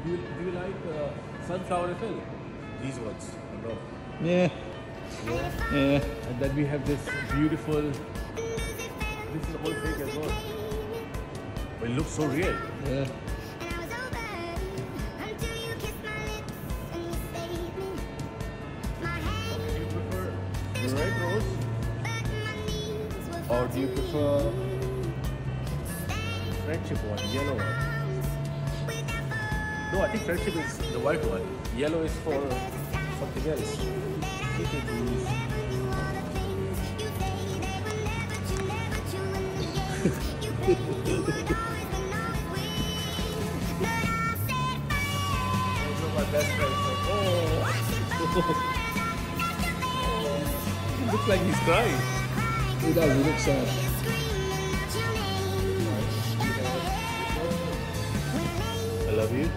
Do you like sunflower as well? These ones. Or no? Yeah. Yeah. Yeah. And then we have this beautiful. This is all fake as well. But it looks so real. Yeah. Do you prefer the red rose? Or do you prefer friendship one, yellow one? No, I think friendship is the white one. Yellow is for something else. Look at these. Those are my best friends. Oh. It looks like he's crying. He does, he looks sad. I love you.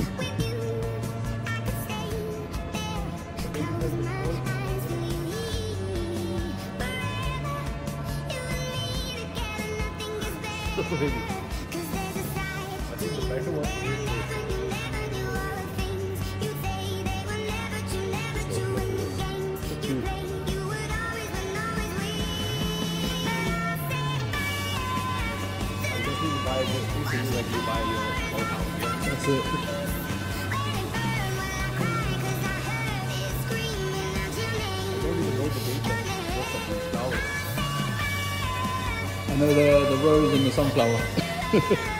Maybe. I think the better one is Cute. I just need to buy this piece of you like you buy your own house. Yeah? That's it. I don't even know the date of what's of these flowers. I know the rose and the sunflower.